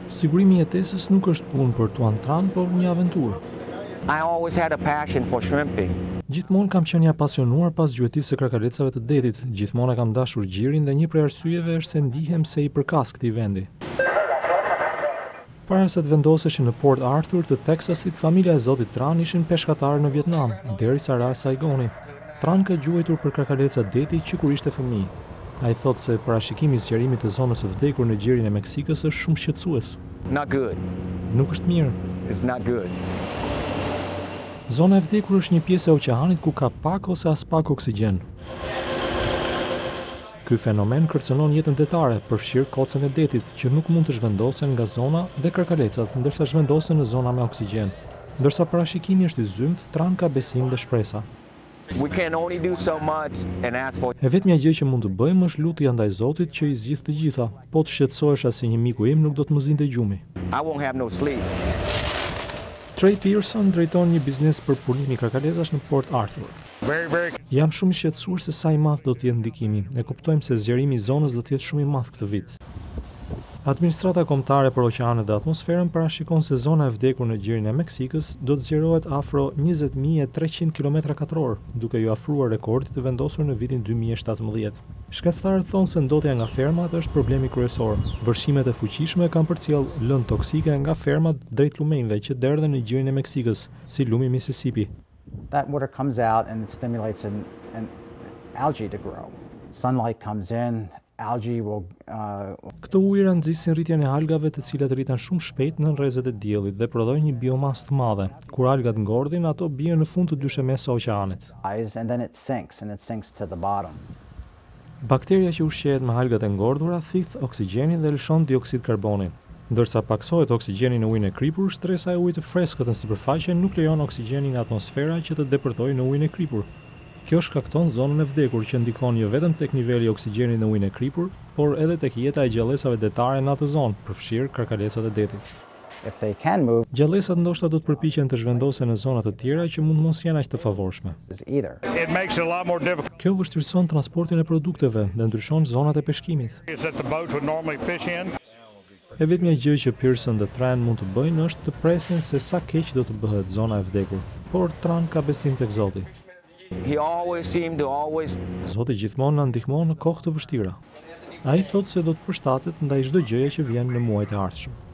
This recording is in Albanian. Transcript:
Sigurimi i jetesës nuk është punë për tuan tran, por një aventurë. I always had a passion for shrimping. Gjithmonë kam qenë i apasionuar pas gjuetisë së krakallecave të detit. Gjithmonë kam dashur gjirin dhe një prej arsyeve është se ndihem se i përkas këtij vendi. Para se të vendoseshin në Port Arthur të Texasit, familja e zotit Tran ishin peshkatarë në Vietnam, derisa ra Saigoni. Tran ka gjuajtur për krakaleca deti që kur ishte fëmijë. Ai thotë se parashikimi i zgjerimit të zonës së vdekur në gjirin e Meksikës është shumë shqetësues. Not good. Nuk është mirë. It's not good. Zona e vdekur është një pjesë e oqeanit ku ka pak ose as pak oksigjen. Ky fenomen kërcënon jetën detare, përfshirë kocën e detit, që nuk mund të zhvendosen nga zona dhe krakalecat, ndërsa zhvendosen në zona me oksigjen. Ndërsa parashikimi është i zymt, Tran ka besim dhe shpresa. We can only do so much and ask for. E vetmja gjë që mund të bëjmë është lutja ndaj Zotit që i zgjidh të gjitha. Po të shqetësohesha se një miku im nuk do të më zinte gjumi. I won't have no sleep. Trey Pearson drejton një biznes për punimin e krakalecash në Port Arthur. Jam shumë i shqetësuar se sa i madh do të jetë ndikimi. Ne kuptojmë se zgjerimi i zonës do të jetë shumë i madh këtë vit. Administrata Kombëtare për Oqeanet dhe Atmosferën parashikon se zona e vdekur në gjirin e Meksikës do të zgjerohet afro 20.300 km2, duke ju afruar rekordit të vendosur në vitin 2017. Shkencëtarët thonë se ndotja nga fermat është problemi kryesor. Vërshimet e fuqishme kanë përcjell lëndë toksike nga fermat drejt lumenjve që derdhen në gjirin e Meksikës, si lumi Mississippi. That water comes out and it stimulates an algae to grow. Sunlight comes in, algae will Këto ujëra nxisin rritjen e algave, të cilat rriten shumë shpejt në rrezet e diellit dhe prodhojnë një biomasë të madhe. Kur algat ngordhin, ato bien në fund të dyshemes së oqeanit. and then it sinks to the bottom. Bakteria që ushqehet me algat e ngordhura thith oksigjenin dhe lëshon dioksid karboni. Ndërsa paksohet oksigjeni në ujin e kripur, shtresa e ujit të freskët në sipërfaqe nuk lejon oksigjenin nga atmosfera që të depërtojë në ujin e kripur. Kjo shkakton zonën e vdekur që ndikon jo vetëm tek niveli i oksigjenit në ujin e kripur, por edhe tek jeta e gjallësave detare në atë zonë, përfshirë krakalecat e detit. If they can move, Gjallësat ndoshta do të përpiqen të zhvendosen në zona të tjera që mund mos jenë aq të favorshme. either. It makes it a lot more difficult. Kjo vështirëson transportin e produkteve dhe ndryshon zonat e peshkimit. That the boats would normally fish in. E vetmja gjë që Pearson dhe Tran mund të bëjnë është të presin se sa keq do të bëhet zona e vdekur. Por Tran ka besim tek Zoti. He always seemed to always. Zoti gjithmonë na ndihmon në kohë të vështira. Ai thotë se do të përshtatet ndaj çdo gjëje që vjen në muajt e ardhshëm.